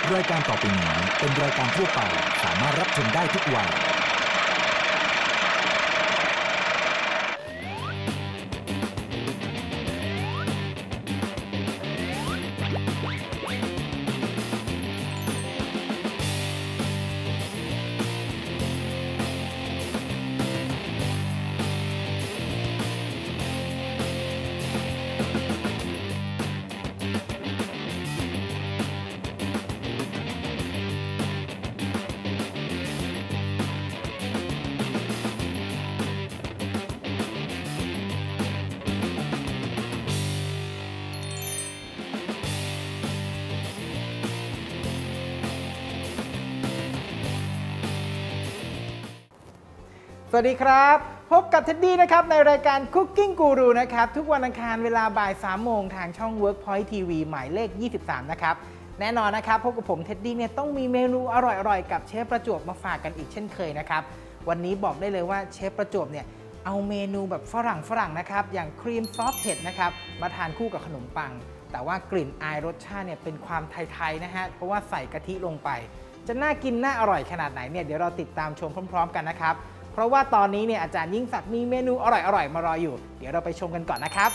รายการต่อไปนี้เป็นรายการทั่วไปสามารถรับชมได้ทุกวัยสวัสดีครับพบกับเท็ดดี้นะครับในรายการ Cooking Guru นะครับทุกวันอังคารเวลาบ่าย 3 โมงทางช่อง Workpoint TV หมายเลข 23 นะครับแน่นอนนะครับพบกับผมเท็ดดี้เนี่ยต้องมีเมนูอร่อยๆกับเชฟประจวบมาฝากกันอีกเช่นเคยนะครับวันนี้บอกได้เลยว่าเชฟประจวบเนี่ยเอาเมนูแบบฝรั่งนะครับอย่างครีมซอฟเห็ดนะครับมาทานคู่กับขนมปังแต่ว่ากลิ่นอายรสชาติเนี่ยเป็นความไทยๆนะฮะเพราะว่าใส่กะทิลงไปจะน่ากินน่าอร่อยขนาดไหนเนี่ยเดี๋ยวเราติดตามชมพร้อมๆกันนะครับเพราะว่าตอนนี้เนี่ยอาจารย์ยิ่งศักดิ์มีเมนูอร่อยๆมารออยู่เดี๋ยวเราไปชมกันก่อนนะครับ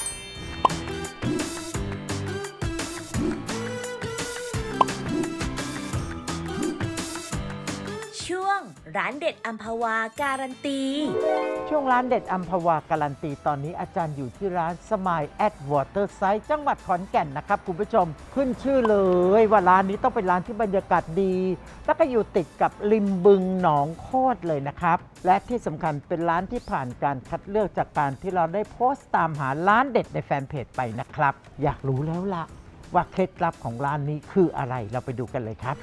ช่วงร้านเด็ดอัมพวาการันตีช่วงร้านเด็ดอัมพวาการันตีตอนนี้อาจารย์อยู่ที่ร้านสมายแอดวอเตอร์ไซด์จังหวัดขอนแก่นนะครับคุณผู้ชมขึ้นชื่อเลยว่าร้านนี้ต้องเป็นร้านที่บรรยากาศดีแล้วก็อยู่ติดกับริมบึงหนองโคตรเลยนะครับและที่สำคัญเป็นร้านที่ผ่านการคัดเลือกจากการที่เราได้โพสต์ตามหาร้านเด็ดในแฟนเพจไปนะครับอยากรู้แล้วล่ะว่าเคล็ดลับของร้านนี้คืออะไรเราไปดูกันเลยครับ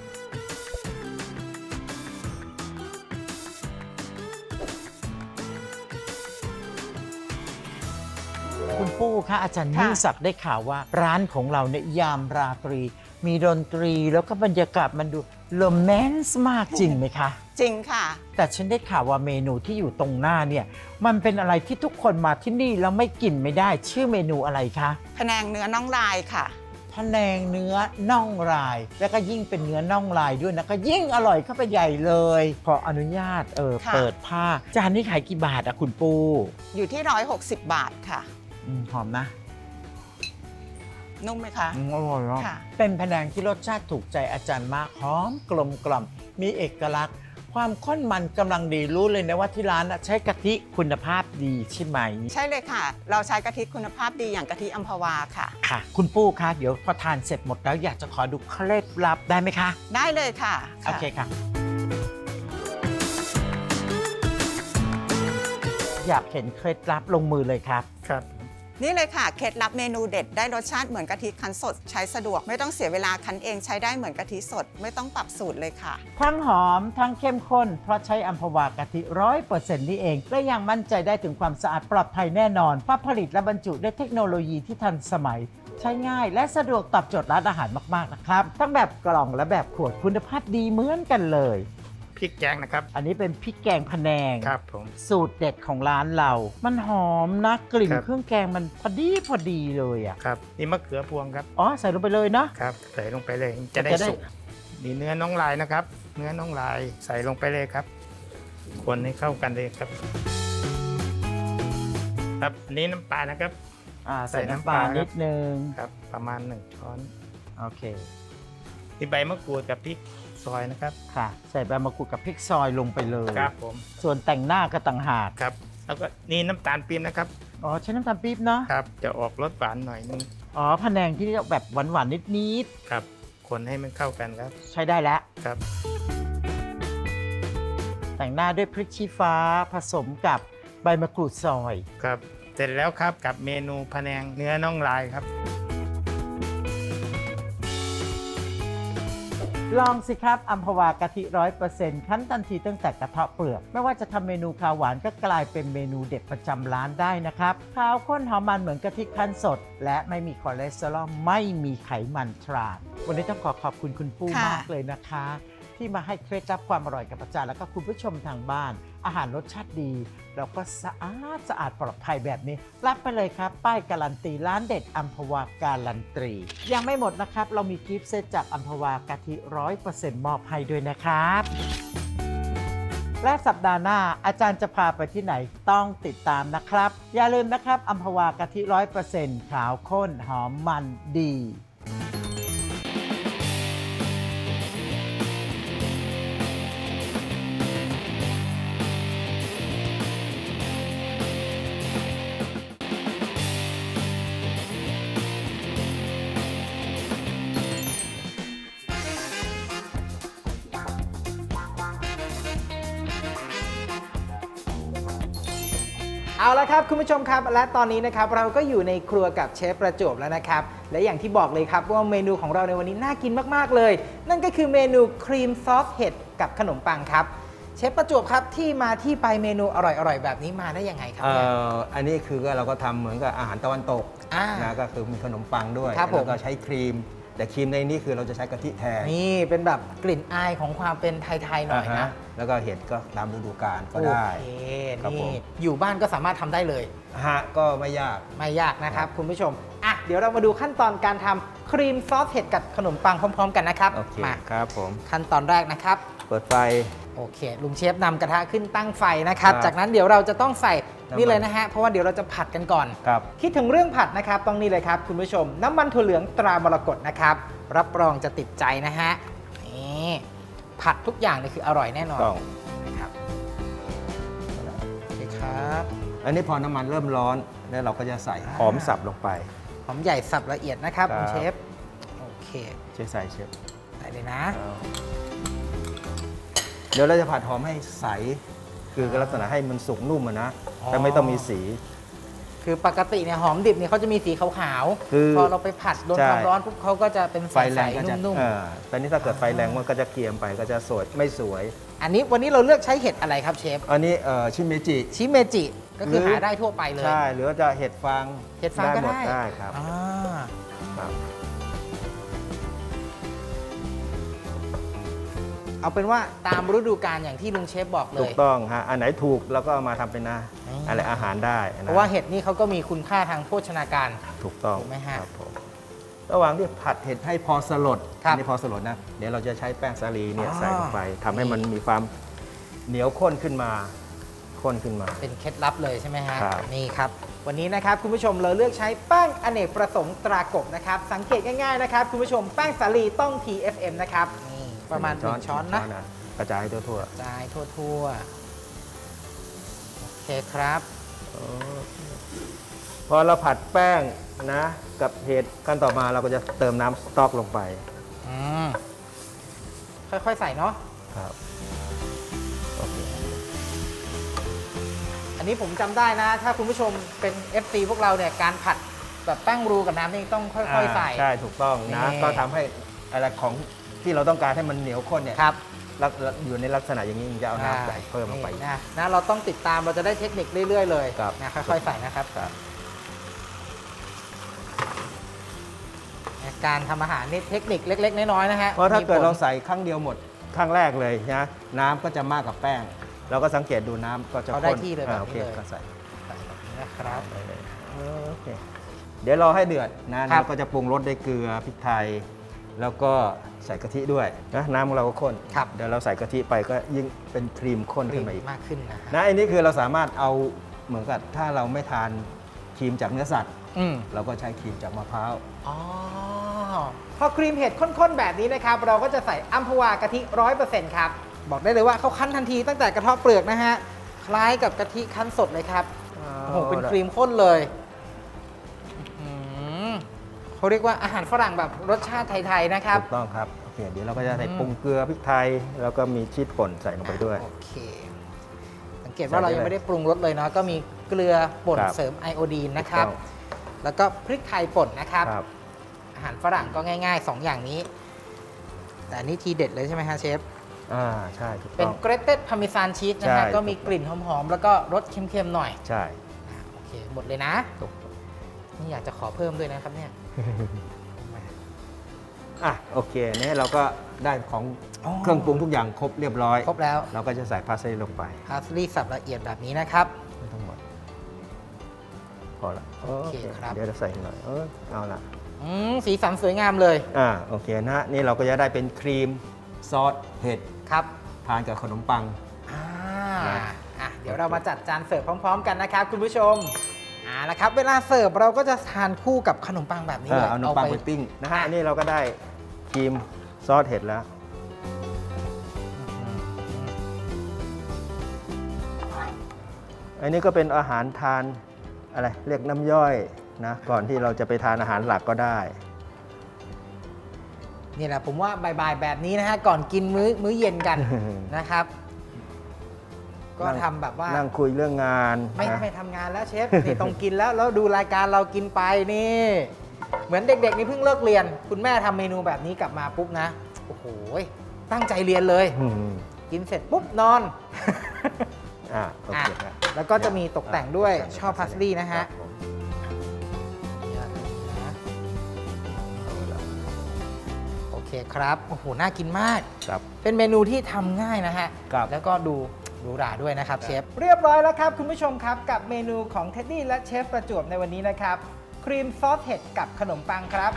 คุณปู้คะอาจารย์ยิ่งศักดิ์ได้ข่าวว่าร้านของเราเนี่ยยามราตรีมีดนตรีแล้วก็บรรยากาศมันดูโรแมนซ์มากจริงไหมคะจริงค่ะแต่ฉันได้ข่าวว่าเมนูที่อยู่ตรงหน้าเนี่ยมันเป็นอะไรที่ทุกคนมาที่นี่แล้วไม่กินไม่ได้ชื่อเมนูอะไรคะพะแนงเนื้อน่องลายค่ะพะแนงเนื้อน่องลายแล้วก็ยิ่งเป็นเนื้อน่องลายด้วยนะก็ยิ่งอร่อยเข้าไปใหญ่เลยขออนุญาตเปิดผ้าจานนี้ขายกี่บาทอะคุณปูอยู่ที่160 บาทค่ะหอมนะนุ่มไหมคะอร่อยเนาะเป็นพะแนงที่รสชาติถูกใจอาจารย์มากหอมกลมกล่อมมีเอกลักษณ์ความข้นมันกำลังดีรู้เลยนะว่าที่ร้านใช้กะทิคุณภาพดีใช่ไหมใช่เลยค่ะเราใช้กะทิคุณภาพดีอย่างกะทิอัมพวาค่ะค่ะคุณปู้คะเดี๋ยวพอทานเสร็จหมดแล้วอยากจะขอดูเคล็ดลับได้ไหมคะได้เลยค่ะโอเคค่ะอยากเห็นเคล็ดลับลงมือเลยครับครับนี่เลยค่ะเคล็ดลับเมนูเด็ดได้รสชาติเหมือนกะทิคั้นสดใช้สะดวกไม่ต้องเสียเวลาคั้นเองใช้ได้เหมือนกะทิสดไม่ต้องปรับสูตรเลยค่ะทั้งหอมทั้งเข้มข้นเพราะใช้อัมพวากะทิ100%นี่เองและยังมั่นใจได้ถึงความสะอาดปลอดภัยแน่นอนเพราะผลิตและบรรจุด้วยเทคโนโลยีที่ทันสมัยใช้ง่ายและสะดวกตอบโจทย์ร้านอาหารมากๆนะครับทั้งแบบกล่องและแบบขวดคุณภาพดีเหมือนกันเลยพริกแกงนะครับอันนี้เป็นพริกแกงพะแนงครับผมสูตรเด็ดของร้านเรามันหอมนะกลิ่นเครื่องแกงมันพอดีเลยอ่ะครับนี่มะเขือพวงครับอ๋อใส่ลงไปเลยเนาะครับใส่ลงไปเลยจะได้สุกนี่เนื้อน่องลายนะครับเนื้อน่องลายใส่ลงไปเลยครับคนให้เข้ากันเลยครับครับอันนี้น้ำปลานะครับใส่น้ำปลานิดนึงครับประมาณ1 ช้อนโอเคที่ใบมะกรูดกับพริกซอยนะครับค่ะใส่ใบมะกรูดกับพริกซอยลงไปเลยครับผมส่วนแต่งหน้าก็ต่างหากครับแล้วก็นี่น้ำตาลปี๊บนะครับอ๋อใช้น้ำตาลปี๊บเนาะครับจะออกรสหวานหน่อยนึงอ๋อพะแนงที่แบบหวานนิดครับคนให้มันเข้ากันครับใช้ได้แล้วครับแต่งหน้าด้วยพริกชี้ฟ้าผสมกับใบมะกรูดซอยครับเสร็จแล้วครับกับเมนูพะแนงเนื้อน่องลายครับลองสิครับอัมพวากะทิ100%คั้นทันทีตั้งแต่กระเทาะเปลือกไม่ว่าจะทำเมนูข้าวหวานก็กลายเป็นเมนูเด็ดประจำร้านได้นะครับข้าวข้นหอมมันเหมือนกะทิคั้นสดและไม่มีคอเลสเตอรอลไม่มีไขมันทรานวันนี้ต้องขอบคุณคุณปู้มากเลยนะคะที่มาให้เคล็ดลับความอร่อยกับอาจารย์แล้วก็คุณผู้ชมทางบ้าน อาหารรสชาติดีแล้วก็สะอาดปลอดภัยแบบนี้รับไปเลยครับป้ายการันตีร้านเด็ดอัมพวาการันตียังไม่หมดนะครับเรามีกิฟต์เซตจากอัมพวากะทิ 100% มอบให้ด้วยนะครับและสัปดาห์หน้าอาจารย์จะพาไปที่ไหนต้องติดตามนะครับอย่าลืมนะครับอัมพวากะทิ 100% ขาวข้นหอมมันดีเอาละครับคุณผู้ชมครับและตอนนี้นะครับเราก็อยู่ในครัวกับเชฟประจวบแล้วนะครับและอย่างที่บอกเลยครับว่าเมนูของเราในวันนี้น่ากินมากๆเลยนั่นก็คือเมนูครีมซอสเห็ดกับขนมปังครับเชฟประจวบครับที่มาที่ไปเมนูอร่อยๆแบบนี้มาได้ยังไงครับอันนี้คือเราก็ทำเหมือนกับอาหารตะวันตกนะก็คือมีขนมปังด้วยแล้วก็ใช้ครีมแต่ครีมในนี้คือเราจะใช้กะทิแทนนี่เป็นแบบกลิ่นอายของความเป็นไทยๆหน่อยนะแล้วก็เห็ดก็ตามฤดูกาลก็ได้นี่อยู่บ้านก็สามารถทำได้เลยก็ไม่ยากนะครับคุณผู้ชมอ่ะเดี๋ยวเรามาดูขั้นตอนการทำครีมซอสเห็ดกับขนมปังพร้อมๆกันนะครับมาครับผมขั้นตอนแรกนะครับเปิดไฟโอเคลุงเชฟนำกระทะขึ้นตั้งไฟนะครับจากนั้นเดี๋ยวเราจะต้องใส่นี่เลยนะฮะเพราะว่าเดี๋ยวเราจะผัดกันก่อนคิดถึงเรื่องผัดนะครับต้องนี่เลยครับคุณผู้ชมน้ำมันถั่วเหลืองตรามรกตนะครับรับรองจะติดใจนะฮะนี่ผัดทุกอย่างนี่คืออร่อยแน่นอนนะครับโอเคครับอันนี้พอน้ำมันเริ่มร้อนแล้วเราก็จะใส่หอมสับลงไปหอมใหญ่สับละเอียดนะครับคุณเชฟโอเคใส่เชฟใส่เลยนะเดี๋ยวเราจะผัดหอมให้ใสคือลักษณะให้มันสุกนุ่มนะแต่ไม่ต้องมีสีคือปกติเนี่ยหอมดิบเนี่ยเขาจะมีสีขาวๆพอเราไปผัดโดนความร้อนปุ๊บเขาก็จะเป็นไฟแรงนุ่มๆแต่นี่ถ้าเกิดไฟแรงมันก็จะเกรียมไปก็จะสวยไม่สวยอันนี้วันนี้เราเลือกใช้เห็ดอะไรครับเชฟอันนี้ชิเมจิก็คือหาได้ทั่วไปเลยใช่หรือว่าจะเห็ดฟางก็ได้ครับเอาเป็นว่าตามฤดูกาลอย่างที่ลุงเชฟบอกเลยถูกต้องฮะอันไหนถูกแล้วก็เอามาทำเป็นอะไรอาหารได้เพราะว่าเห็ดนี่เขาก็มีคุณค่าทางโภชนาการถูกต้องถูกไหมฮะระหว่างที่ผัดเห็ดให้พอสลดนี่พอสลดนะเดี๋ยวเราจะใช้แป้งสาลีเนี่ยใส่ลงไปทำให้มันมีความเหนียวข้นขึ้นมาเป็นเคล็ดลับเลยใช่ไหมฮะนี่ครับวันนี้นะครับคุณผู้ชมเราเลือกใช้แป้งอเนกประสงค์ตรากบนะครับสังเกตง่ายๆนะครับคุณผู้ชมแป้งสาลีต้อง TFM นะครับนี่ประมาณ1 ช้อนนะกระจายทั่วโอเคครับพอเราผัดแป้งนะกับเห็ดขั้นต่อมาเราก็จะเติมน้ำสต๊อกลงไปค่อยๆใส่เนาะครับอันนี้ผมจำได้นะถ้าคุณผู้ชมเป็น FC พวกเราเนี่ยการผัดแบบแป้งรูกับน้ำนี่ต้องค่อยๆใส่ใช่ถูกต้องนะก็ทำให้อะไรของที่เราต้องการให้มันเหนียวข้นเนี่ยอยู่ในลักษณะอย่างนี้จะเอาน้ำใส่เพิ่มลงไปนะเราต้องติดตามเราจะได้เทคนิคเรื่อยๆเลยนะค่อยๆใส่นะครับการทำอาหารนี่เทคนิคเล็กๆน้อยๆนะฮะเพราะถ้าเกิดเราใส่ครั้งเดียวหมดครั้งแรกเลยนะน้ำก็จะมากกับแป้งเราก็สังเกตดูน้ำก็จะข้นได้ที่เลยแบบนี้เลยก็ใส่นะครับโอเคเดี๋ยวรอให้เดือดนะแล้วก็จะปรุงรสด้วยเกลือพริกไทยแล้วก็ใส่กะทิด้วยนะน้ำของเราก็ข้นเดี๋ยวเราใส่กะทิไปก็ยิ่งเป็นครีมข้นขึ้นมาอีกมากขึ้นนะอันนี้คือเราสามารถเอาเหมือนกับถ้าเราไม่ทานครีมจากเนื้อสัตว์เราก็ใช้ครีมจากมะพร้าวพอครีมเห็ดข้นๆแบบนี้นะครับเราก็จะใส่อัมพวากะทิ 100% ครับบอกได้เลยว่าเขาคั้นทันทีตั้งแต่กระเทาะเปลือกนะฮะคล้ายกับกะทิคั้นสดเลยครับโอ้โหเป็นครีมข้นเลยเขาเรียกว่าอาหารฝรั่งแบบรสชาติไทยๆนะครับถูกต้องครับโอเคเดี๋ยวเราก็จะใส่ปรุงเกลือพริกไทยแล้วก็มีชีสป่นใส่ลงไปด้วยโอเคสังเกตว่าเรายังไม่ได้ปรุงรสเลยเนาะก็มีเกลือป่นเสริมไอโอดีนนะครับแล้วก็พริกไทยป่นนะครับอาหารฝรั่งก็ง่ายๆ2อย่างนี้แต่อันนี้ทีเด็ดเลยใช่ไหมฮะเชฟใช่เป็นเกรเต็ดพาร์เมซานชีสนะฮะก็มีกลิ่นหอมๆแล้วก็รสเค็มๆหน่อยใช่โอเคหมดเลยนะนี่อยากจะขอเพิ่มด้วยนะครับเนี่ยโอเคนี่เราก็ได้ของเครื่องปรุงทุกอย่างครบเรียบร้อยครบแล้วเราก็จะใส่พาสลีย์ลงไปพาสลีย์สับละเอียดแบบนี้นะครับไม่ทั้งหมดพอละโอเคครับเดี๋ยวเราใส่หน่อยเอาละสีสันสวยงามเลยโอเคนะฮะนี่เราก็จะได้เป็นครีมซอสเห็ดครับทานกับขนมปังเดี๋ยวเรามาจัดจานเสิร์ฟพร้อมๆกันนะครับคุณผู้ชมแล้วครับเวลาเสิร์ฟเราก็จะทานคู่กับขนมปังแบบนี้เลยเอาขนมปังไปปิ้งนะฮะอันนี้เราก็ได้ครีมซอสเห็ดแล้วอันนี้ก็เป็นอาหารทานอะไรเรียกน้ำย่อยนะก่อนที่เราจะไปทานอาหารหลักก็ได้นี่แหละผมว่าบ่ายๆแบบนี้นะฮะก่อนกินมื้อเย็นกัน นะครับ ก็ทำแบบว่านั่งคุยเรื่องงานไม่ทำงานแล้วเชฟ นี่ต้องกินแล้วดูรายการเรากินไปนี่เหมือนเด็กๆนี่เพิ่งเลิกเรียนคุณแม่ทำเมนูแบบนี้กลับมาปุ๊บนะโอ้โหตั้งใจเรียนเลยกินเสร็จปุ๊บนอนโอเคครับแล้วก็จะมีตกแต่งด้วยช่อพาสลีย์นะฮะโอเคครับโอ้โหน่ากินมากเป็นเมนูที่ทำง่ายนะฮะแล้วก็ดูหราด้วยนะครับเชฟเรียบร้อยแล้วครับคุณผู้ชมครับกับเมนูของเท็ดดี้และเชฟประจวบในวันนี้นะครับครีมซอสเห็ดกับขนมปังครับ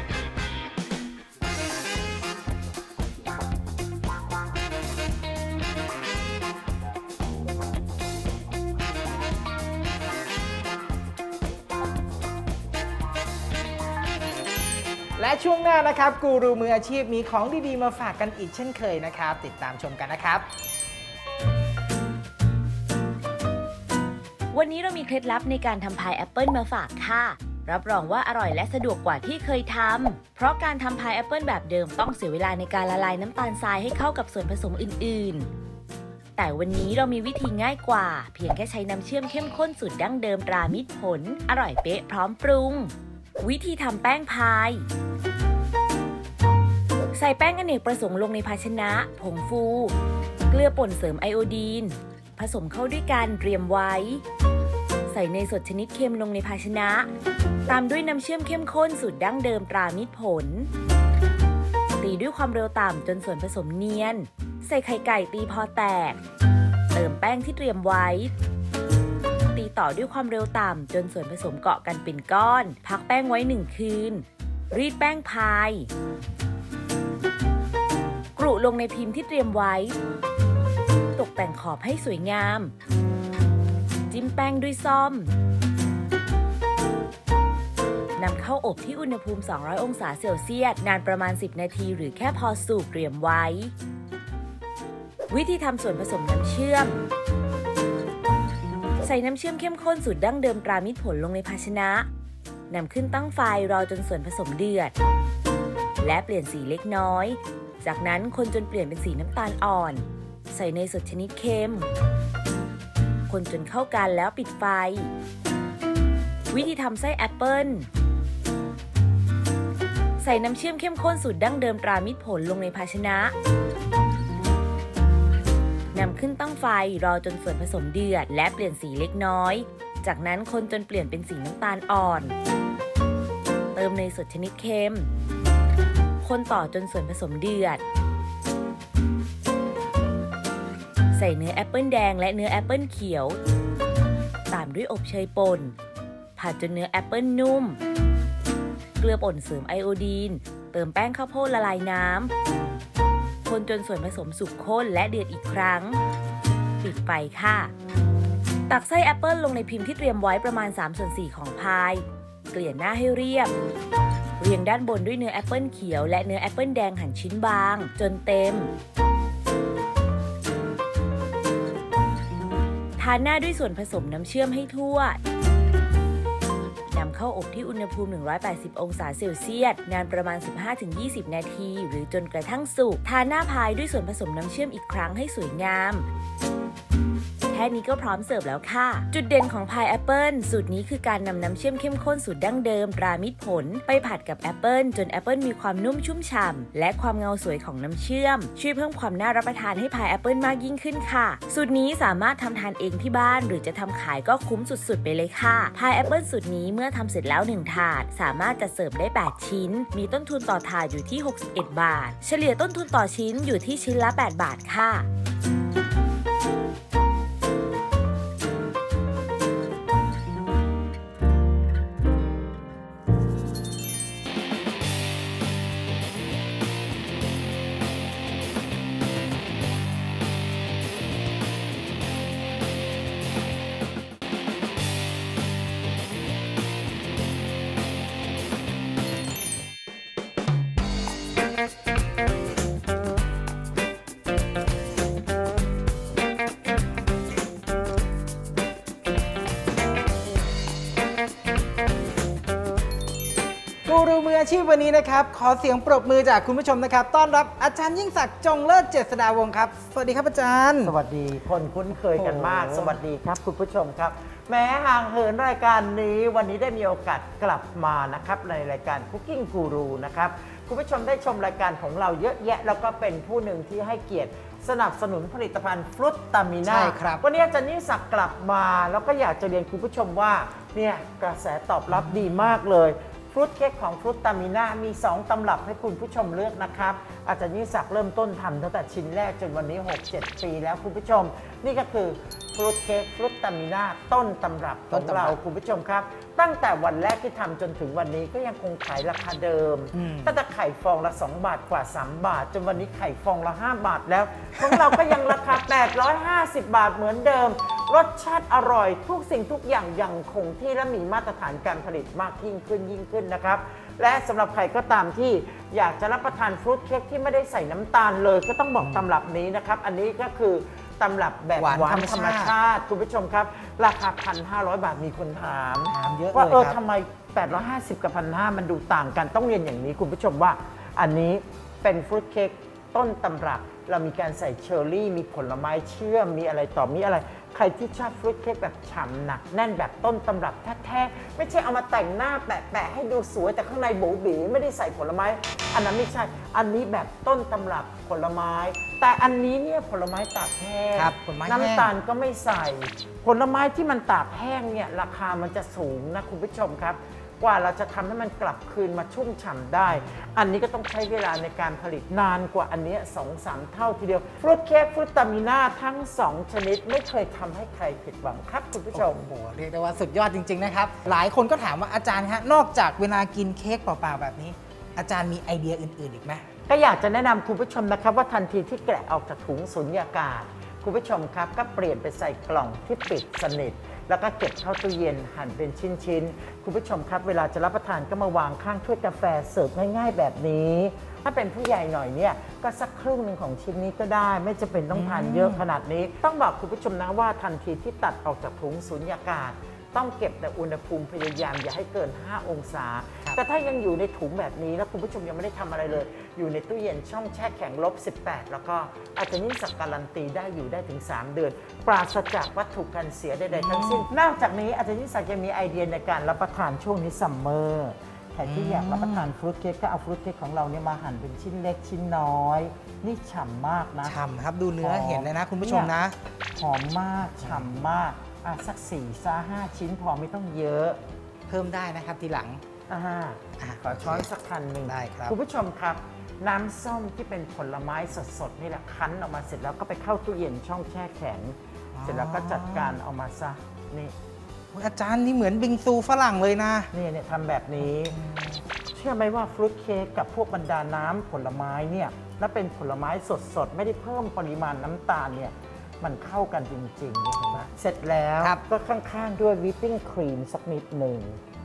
และช่วงหน้านะครับกูรูมืออาชีพมีของดีๆมาฝากกันอีกเช่นเคยนะครับติดตามชมกันนะครับวันนี้เรามีเคล็ดลับในการทำพายแอปเปิลมาฝากค่ะรับรองว่าอร่อยและสะดวกกว่าที่เคยทำเพราะการทำพายแอปเปิลแบบเดิมต้องเสียเวลาในการละลายน้ำตาลทรายให้เข้ากับส่วนผสมอื่นๆแต่วันนี้เรามีวิธีง่ายกว่าเพียงแค่ใช้น้ำเชื่อมเข้มข้นสูตรดั้งเดิมตรามิตรผลอร่อยเป๊ะพร้อมปรุงวิธีทำแป้งพายใส่แป้งอเนกประสงค์ลงในภาชนะผงฟูเกลือป่นเสริมไอโอดีนผสมเข้าด้วยกันเตรียมไว้ใส่เนยสดชนิดเค็มลงในภาชนะตามด้วยน้ำเชื่อมเข้มข้นสูตรดั้งเดิมตรามิตรผลตีด้วยความเร็วต่ำจนส่วนผสมเนียนใส่ไข่ไก่ตีพอแตกเติมแป้งที่เตรียมไว้ตีต่อด้วยความเร็วต่ำจนส่วนผสมเกาะกันเป็นก้อนพักแป้งไว้1 คืนรีดแป้งพายกรุลงในพิมพ์ที่เตรียมไว้ตกแต่งขอบให้สวยงามจิ้มแป้งด้วยซ่อมนำเข้าอบที่อุณหภูมิ200องศาเซลเซียสนานประมาณ10 นาทีหรือแค่พอสุกเตรียมไว้วิธีทำส่วนผสมน้ำเชื่อมใส่น้ำเชื่อมเข้มข้นสูตรดั้งเดิมตรามิตรผลลงในภาชนะนำขึ้นตั้งไฟรอจนส่วนผสมเดือดและเปลี่ยนสีเล็กน้อยจากนั้นคนจนเปลี่ยนเป็นสีน้ำตาลอ่อนใส่เนยสดชนิดเค็มคนจนเข้ากันแล้วปิดไฟวิธีทำไส้แอปเปิ้ลใส่น้ำเชื่อมเข้มข้นสูตรดั้งเดิมตรามิตรผลลงในภาชนะนำขึ้นตั้งไฟรอจนส่วนผสมเดือดและเปลี่ยนสีเล็กน้อยจากนั้นคนจนเปลี่ยนเป็นสีน้ำตาลอ่อนเติมเนยสดชนิดเค็มคนต่อจนส่วนผสมเดือดใส่เนื้อแอปเปิลแดงและเนื้อแอปเปิลเขียวตามด้วยอบเชยป่นผัดจนเนื้อแอปเปิลนุ่มเกลือป่นเสริมไอโอดีนเติมแป้งข้าวโพดละลายน้ำคนจนส่วนผสมสุกข้นและเดือดอีกครั้งปิดไฟค่ะตักไส้แอปเปิลลงในพิมพ์ที่เตรียมไว้ประมาณ3/4ของพายเกลี่ยหน้าให้เรียบเรียงด้านบนด้วยเนื้อแอปเปิลเขียวและเนื้อแอปเปิลแดงหั่นชิ้นบางจนเต็มทาหน้าด้วยส่วนผสมน้ำเชื่อมให้ทั่วนำเข้าอบที่อุณหภูมิ180องศาเซลเซียสนานประมาณ 15-20 นาทีหรือจนกระทั่งสุกทาหน้าพายด้วยส่วนผสมน้ำเชื่อมอีกครั้งให้สวยงามทแค่นี้ก็พร้อมเสิร์ฟแล้วค่ะจุดเด่นของพายแอปเปิลสูตรนี้คือการนำน้ำเชื่อมเข้มข้นสูตรดั้งเดิมตรามิตรผลไปผัดกับแอปเปิลจนแอปเปิลมีความนุ่มชุ่มฉ่ำและความเงาสวยของน้ำเชื่อมช่วยเพิ่มความน่ารับประทานให้พายแอปเปิลมากยิ่งขึ้นค่ะสูตรนี้สามารถทำทานเองที่บ้านหรือจะทำขายก็คุ้มสุดๆไปเลยค่ะพายแอปเปิลสูตรนี้เมื่อทำเสร็จแล้ว1ถาดสามารถจัดเสิร์ฟได้8ชิ้นมีต้นทุนต่อถาดอยู่ที่61 บาทเฉลี่ยต้นทุนต่อชิ้นอยู่ที่ชิ้นละ8 บาทค่ะกูรูมืออาชีพวันนี้นะครับขอเสียงปรบมือจากคุณผู้ชมนะครับต้อนรับอาจารย์ยิ่งศักดิ์จงเลิศเจษฎาวงศ์ครับสวัสดีครับอาจารย์สวัสดีคนคุ้นเคยกันมากสวัสดีครับคุณผู้ชมครับแม้ห่างเหินรายการนี้วันนี้ได้มีโอกาสกลับมานะครับในรายการ Cooking Guru นะครับคุณผู้ชมได้ชมรายการของเราเยอะแยะแล้วก็เป็นผู้หนึ่งที่ให้เกียรติสนับสนุนผลิตภัณฑ์ฟรุตตามิน่าวันนี้อาจารย์ยิ่งศักดิ์กลับมาแล้วก็อยากจะเรียนคุณผู้ชมว่าเนี่ยกระแสตอบรับดีมากเลยฟรุตเค้กของฟรุตตามิน่ามี2ตำรับให้คุณผู้ชมเลือกนะครับอาจารย์ยิ่งศักดิ์เริ่มต้นทำตั้งแต่ชิ้นแรกจนวันนี้ 6-7 ปีแล้วคุณผู้ชมนี่ก็คือฟรุตเค้กฟรุตตามิน่าต้นตำรับของเราคุณผู้ชมครับตั้งแต่วันแรกที่ทำจนถึงวันนี้ก็ยังคงขายราคาเดิมตั้งแต่ไข่ฟองละ2 บาทกว่า3 บาทจนวันนี้ไข่ฟองละ5 บาทแล้วของเราก็ยังราคา850 บาทเหมือนเดิมรสชาติอร่อยทุกสิ่งทุกอย่างยังคงที่และมีมาตรฐานการผลิตมากยิ่งขึ้นนะครับและสำหรับใครก็ตามที่อยากจะรับประทานฟรุตเค้กที่ไม่ได้ใส่น้ำตาลเลยก็ต้องบอกตำรับนี้นะครับอันนี้ก็คือตำรับแบบหวานธรรมชาติคุณผู้ชมครับราคา 1,500 บาทมีคนถามเยอะว่าเลยครับทำไม850กับ 1,500 มันดูต่างกันต้องเรียนอย่างนี้คุณผู้ชมว่าอันนี้เป็นฟรุตเค้กต้นตำรับเรามีการใส่เชอร์รี่มีผลไม้เชื่อมมีอะไรต่อมีอะไรใครที่ชอบฟรุตเค้กแบบฉ่ำหนักแน่นแบบต้นตำรับแท้ๆไม่ใช่เอามาแต่งหน้าแปะๆให้ดูสวยแต่ข้างในโบ๋บีไม่ได้ใส่ผลไม้อันนั้นไม่ใช่อันนี้แบบต้นตำรับผลไม้แต่อันนี้เนี่ยผลไม้ตากแห้งน้ำตาลก็ไม่ใส่ผลไม้ที่มันตากแห้งเนี่ยราคามันจะสูงนะคุณผู้ชมครับกว่าเราจะทำให้มันกลับคืนมาชุ่มฉ่ำได้อันนี้ก็ต้องใช้เวลาในการผลิตนานกว่าอันนี้ 2-3 เท่าทีเดียวฟรุตเค้กฟรุตตามิน่าทั้ง2ชนิดไม่เคยทำให้ใครผิดหวังครับคุณผู้ชมโอ้โหเรียกได้ว่าสุดยอดจริงๆนะครับหลายคนก็ถามว่าอาจารย์ฮะนอกจากเวลากินเค้กเปล่าๆแบบนี้อาจารย์มีไอเดียอื่นๆอีกไหมก็อยากจะแนะนำคุณผู้ชมนะครับว่าทันทีที่แกะออกจากถุงสุญญากาศคุณผู้ชมครับก็เปลี่ยนไปใส่กล่องที่ปิดสนิทแล้วก็เก็บเข้าตู้เย็นหั่นเป็นชิ้นๆคุณผู้ชมครับเวลาจะรับประทานก็มาวางข้างถ้วยกาแฟเสิร์ฟง่ายๆแบบนี้ถ้าเป็นผู้ใหญ่หน่อยเนี่ยก็สักครึ่งหนึ่งของชิ้นนี้ก็ได้ไม่จำเป็นต้องทานเยอะขนาดนี้ต้องบอกคุณผู้ชมนะว่าทันทีที่ตัดออกจากถุงสุญญากาศต้องเก็บแต่อุณหภูมิพยายามอย่าให้เกิน5 องศาแต่ถ้ายังอยู่ในถุงแบบนี้แล้วคุณผู้ชมยังไม่ได้ทำอะไรเลยอยู่ในตู้เย็นช่องแช่แข็ง-18แล้วก็อาจจะยิ่งสักการันตีได้อยู่ได้ถึง3 เดือนปราศจากวัตถุกันเสียใดๆทั้งสิ้นนอกจากนี้อาจารย์ยิ่งศักดิ์ยังมีไอเดียในการรับประทานช่วงนี้ซัมเมอร์ใครที่อยากรับประทานฟรุตเค้กก็เอาฟรุตเค้กของเราเนี่ยมาหั่นเป็นชิ้นเล็กชิ้นน้อยนี่ฉ่ำมากนะฉ่ำครับดูเนื้อเห็นเลยนะคุณผู้ชมนะหอมมากฉ่ำมากสัก4-5 ชิ้นพอไม่ต้องเยอะเพิ่มได้นะครับทีหลังขอช้อนสักคันหนึ่งได้ครับคุณผู้ชมครับน้ำส้มที่เป็นผลไม้สดๆนี่แหละคั้นออกมาเสร็จแล้วก็ไปเข้าตู้เย็นช่องแช่แข็งเสร็จแล้วก็จัดการเอามาซะนี่อาจารย์นี่เหมือนบิงซูฝรั่งเลยนะเนี่ยทำแบบนี้เชื่อไหมว่าฟรุตเค้กกับพวกบรรดาน้ำผลไม้เนี่ยและเป็นผลไม้สดๆไม่ได้เพิ่มปริมาณน้ำตาลเนี่ยมันเข้ากันจริงๆเห็นไหมเสร็จแล้วก็ข้างๆด้วยวิปปิ้งครีมสักนิดหนึ่ง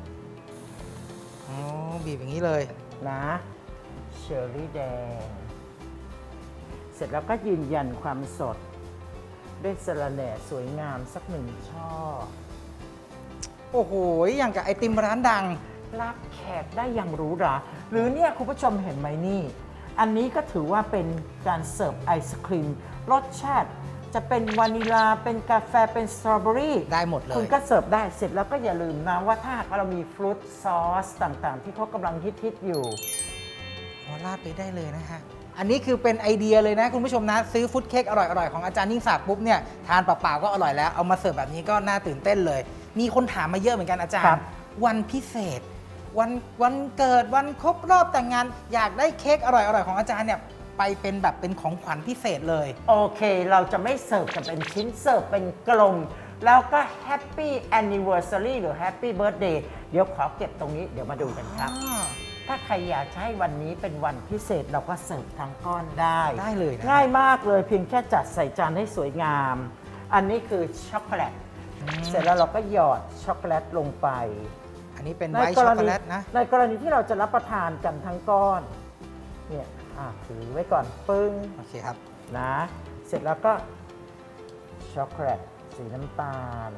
บีบอย่างนี้เลยนะเชอร์รี่แดงเสร็จแล้วก็ยืนยันความสดด้วยสะระแหน่สวยงามสัก1 ช่อโอ้โหอย่างกับไอติมร้านดังรับแขกได้อย่างหรูหราหรือเนี่ยคุณผู้ชมเห็นไหมนี่อันนี้ก็ถือว่าเป็นการเสิร์ฟไอศครีมรสชาติจะเป็นวานิลาเป็นกาแฟเป็นสตรอเบอรี่ได้หมดเลยคุณก็เสิร์ฟได้เสร็จแล้วก็อย่าลืมนะว่าถ้าเรามีฟรุตซอสต่างๆที่เขากำลังฮิตอยู่ราดไปได้เลยนะฮะอันนี้คือเป็นไอเดียเลยนะคุณผู้ชมนะซื้อฟุตเค้กอร่อยๆของอาจารย์ยิ่งศักดิ์ปุ๊บเนี่ยทานเปล่าๆก็อร่อยแล้วเอามาเสิร์ฟแบบนี้ก็น่าตื่นเต้นเลยมีคนถามมาเยอะเหมือนกันอาจารย์วันพิเศษวันเกิดวันครบรอบแต่งงานอยากได้เค้กอร่อยๆของอาจารย์เนี่ยไปเป็นแบบเป็นของขวัญพิเศษเลยโอเคเราจะไม่เสิร์ฟกันเป็นชิ้นเสิร์ฟเป็นกลมแล้วก็ Happy Anniversary หรือ Happy Birthday เดี๋ยวขอเก็บตรงนี้เดี๋ยวมาดูกันครับถ้าใครอยากให้วันนี้เป็นวันพิเศษเราก็เสิร์ฟทั้งก้อนได้เลยนะง่ายมากเลยเพียงแค่จัดใส่จานให้สวยงามอันนี้คือช็อกโกแลตเสร็จแล้วเราก็หยอดช็อกโกแลตลงไปอันนี้เป็นไวท์ช็อกโกแลตนะในกรณีที่เราจะรับประทานกันทั้งก้อนเนี่ยถือไว้ก่อนปึ้งโอเคครับนะเสร็จแล้วก็ช็อกโกแลตสีน้ำตาล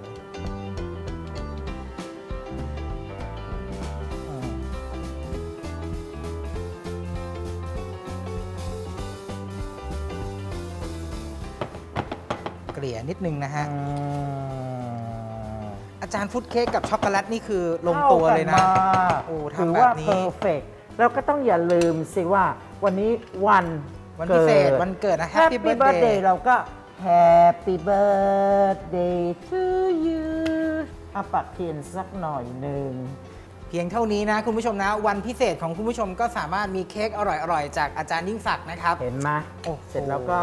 เกลี่ยนิดนึงนะฮะอาจารย์ฟุตเค้กกับช็อกโกแลตนี่คือลงตัวเลยนะโอ้ถือว่าเพอร์เฟกต์แล้วก็ต้องอย่าลืมสิว่าวันนี้วันพิเศษวันเกิดนะ Happy Birthday เราก็ Happy Birthday to you ปักเทียนสักหน่อยหนึ่งเพียงเท่านี้นะคุณผู้ชมนะวันพิเศษของคุณผู้ชมก็สามารถมีเค้กอร่อยๆจากอาจารย์ยิ่งศักดิ์นะครับเห็นไหมเสร็จแล้วก็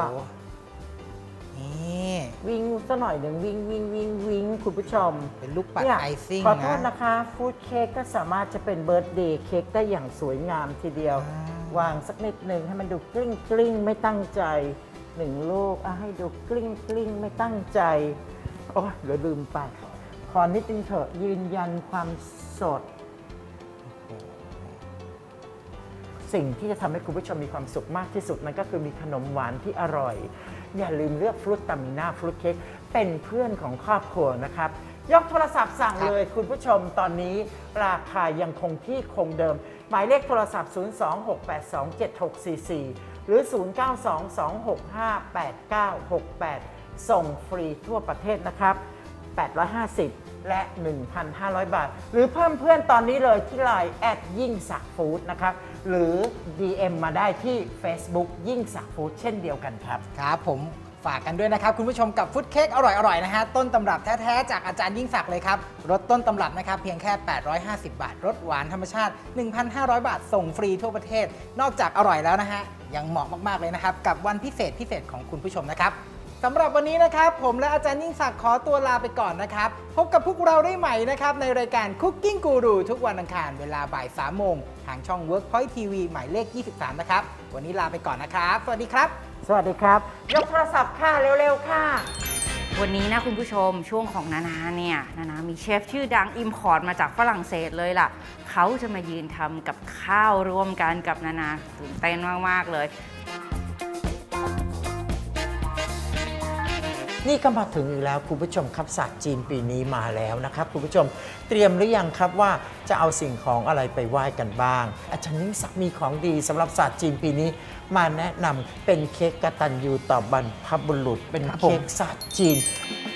วิ่งสักหน่อยหนึ่งวิ่งคุณผู้ชมเป็นลูกปัดไอซิ่งนะขอโทษนะคะฟู้ดเค้กก็สามารถจะเป็นเบิร์ธเดย์เค้กได้อย่างสวยงามทีเดียววางสักนิดหนึ่งให้มันดูกลิ้งไม่ตั้งใจ1 ลูกให้ดูกลิ้งไม่ตั้งใจโอ้เดี๋ยวลืมไปขอนิดนึงเถอะยืนยันความสดสิ่งที่จะทำให้คุณผู้ชมมีความสุขมากที่สุดนั่นก็คือมีขนมหวานที่อร่อยอย่าลืมเลือกฟรุตตามิน่าฟรุตเค้กเป็นเพื่อนของครอบครัวนะครับยกโทรศัพท์สั่งเลยคุณผู้ชมตอนนี้ราคายังคงที่คงเดิมหมายเลขโทรศัพท์ 026827644 หรือ 0922658968 ส่งฟรีทั่วประเทศนะครับ850และ 1,500 บาทหรือเพิ่มเพื่อนตอนนี้เลยที่ไลน์ยิ่งศักดิ์ฟู้ดนะครับหรือ DM มาได้ที่ Facebook ยิ่งศักดิ์ฟู้ดเช่นเดียวกันครับครับผมฝากกันด้วยนะครับคุณผู้ชมกับฟุตเค้กอร่อยๆนะฮะต้นตำรับแท้ๆจากอาจารย์ยิ่งศักดิ์เลยครับรสต้นตำรับนะครับเพียงแค่850 บาทรสหวานธรรมชาติ 1,500 บาทส่งฟรีทั่วประเทศนอกจากอร่อยแล้วนะฮะยังเหมาะมากๆเลยนะครับกับวันพิเศษของคุณผู้ชมนะครับสำหรับวันนี้นะครับผมและอาจารย์ยิ่งศักดิ์ขอตัวลาไปก่อนนะครับพบกับพวกเราได้ใหม่นะครับในรายการ Cooking Guru ทุกวันอังคารเวลาบ่าย 3 โมงทางช่อง Workpoint TV หมายเลข 23 นะครับวันนี้ลาไปก่อนนะครับสวัสดีครับสวัสดีครับยกโทรศัพท์ค่ะเร็วๆค่ะวันนี้นะคุณผู้ชมช่วงของนานาเนี่ยนานามีเชฟชื่อดังอิมพอร์ตมาจากฝรั่งเศสเลยล่ะเขาจะมายืนทำกับข้าวร่วมกันกับนานาตื่นเต้นมากๆเลยนี่ก็มาถึงอีกแล้วคุณผู้ชมครับศาสตร์จีนปีนี้มาแล้วนะครับคุณผู้ชมเตรียมหรือยังครับว่าจะเอาสิ่งของอะไรไปไหว้กันบ้างอาจารย์ยิ่งศักดิ์มีของดีสำหรับศาสตร์จีนปีนี้มาแนะนำเป็นเค้กกตัญญูต่อบรรพบุรุษเป็นเค้กศาสตร์จีน